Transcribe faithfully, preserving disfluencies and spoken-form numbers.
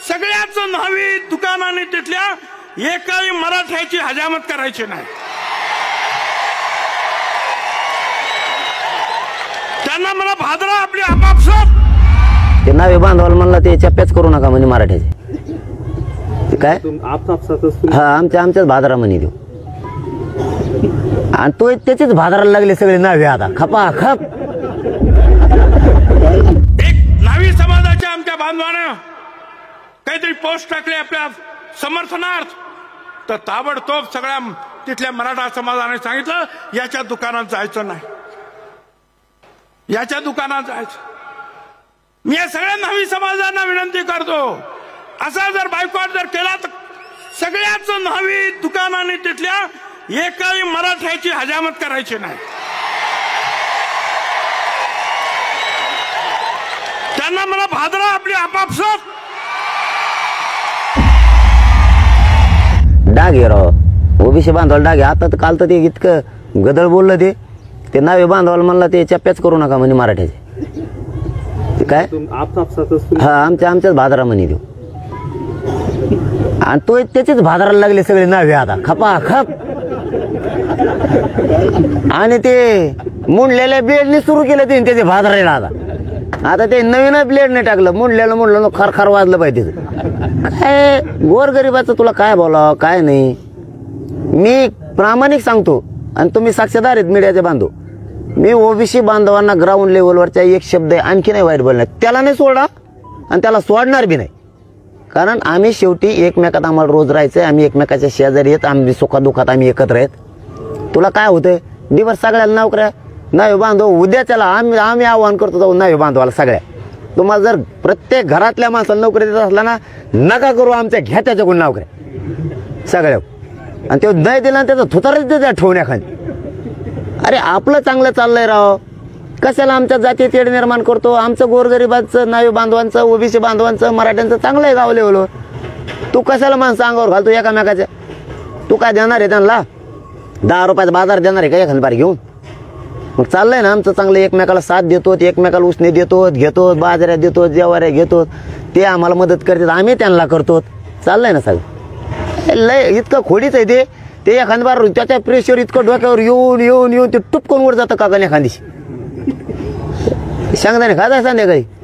सगळ्याच न्हावी दुकानाने तिथल्या एकाही मराठ्याची हजामत करायची नाही। त्यांना मला भादरा आपली आपापसात ते नावे बांधवाल म्हणला ते चप्प्याच करू नका म्हणजे मराठ्याचे काय हा आमच्या आमच्याच भादरा म्हणे देऊ आणि तो त्याचेच भादराला लागले सगळे नावे आता खपा खप। एक नावी समाजाच्या आमच्या बांधवानं काहीतरी पोस्ट टाकले आपल्या समर्थनार्थ तर ताबडतोब सगळ्या तिथल्या मराठा समाजाने सांगितलं याच्या दुकानात जायचं नाही, याच्या दुकानात जायचं। मी या सगळ्या नावी समाजांना विनंती करतो असा जर बायकॉट जर केला तर सगळ्याच नावी दुकानाने तिथल्या एकाही मराठ्याची हजामत करायची नाही। त्यांना मला भादरा आपली आपापसात डाग आहे राव ओबीसी बांधवाल डाग आहे। आता तर काल तर ते इतकं गदळ बोललं ते ते नावे बांधवाल म्हणला ते चप्प्याच करू नका म्हणजे मराठ्याचे काय हा आमच्या आमच्याच भादरा म्हणे देऊ आणि तो त्याचेच भादराला लागले सगळे नावे आता खपा खप। आणि ते मुंडलेल्या ब्लेडने सुरू केलं ते त्याचे भादराला आता आता ते नवीन ब्लेडने टाकलं मुंडलेलं मुंडलं खर खर वाजलं पाहिजे काय गोरगरिबाचं तुला काय बोलावं काय नाही। मी प्रामाणिक सांगतो आणि तुम्ही साक्षीदार आहेत मीडियाचे बांधव मी ओबीसी बांधवांना ग्राउंड लेवलवरच्या एक शब्द आणखी नाही वाईट बोलणार त्याला नाही सोडा आणि त्याला सोडणार बी नाही कारण आम्ही शेवटी एकमेकात आम्हाला रोज राहायचंय आम्ही एकमेकाच्या शेजारी येत आम्ही सुखादुखात आम्ही एकत्र आहेत। तुला काय होतंय दिवस सगळ्याला नोकऱ्या नावे बांधव उद्या त्याला आम्ही आम्ही आव्हान करतो जाऊ नावे बांधवाला सगळ्या तुम्हाला जर प्रत्येक घरातल्या माणसाला नोकरी देत असला ना नका करू आमच्या घ्या त्याच्याकडून नोकऱ्या सगळ्या आणि ते नाही दिला त्याचा थुतारच देत्या ठेवण्याखाली। अरे आपलं चांगलं चाललंय राव कशाला आमच्या जाती तेढ निर्माण करतो। आमचं गोरगरिबांचं नावे बांधवांचं ओबीसी बांधवांचं मराठ्यांचं चांगलं आहे गाव लेवलवर तू कशाला माणसं अंगावर घालतो एकामेकाच्या। तू काय देणार आहे त्यांना दहा रुपयाचा बाजार देणार आहे का एखादी बार घेऊन मग चाललंय ना आमचं चांगलं एकमेकाला साथ देतो एकमेकाला उसने देतो घेतो बाजाऱ्या देतो जेवाऱ्या घेतो ते आम्हाला मदत करतात आम्ही त्यांना करतो चाललंय ना सगळं लय इतकं खोडीच आहे ते ते एखादी बार त्याच्या प्रेशर इतकं डोक्यावर येऊन येऊन येऊन ते टुपकून वर जातं का एखादी सांगता नाही खात संध्याकाळी